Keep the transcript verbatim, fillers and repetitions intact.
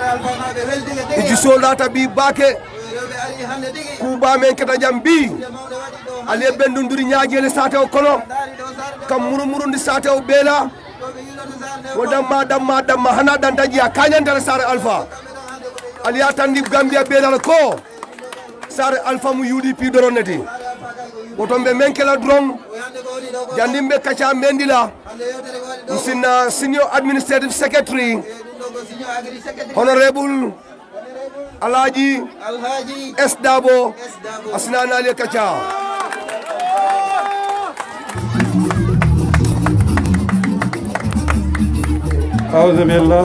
iji soldata bi bake kuba men keta jam bi ali bendunduri nyaagele sataw kono kam murumurundi sataw bela wadamma damma damma hana dan daji akanyandara Sareh Alpha ali atandi Gambia bela ko Sareh Alpha mu U D P doroneti wotombe menkela dron jandimbe kacha mendila sina senior administrative secretary honorable Alhaji S Dabo asnana ali kacha أعوذ بالله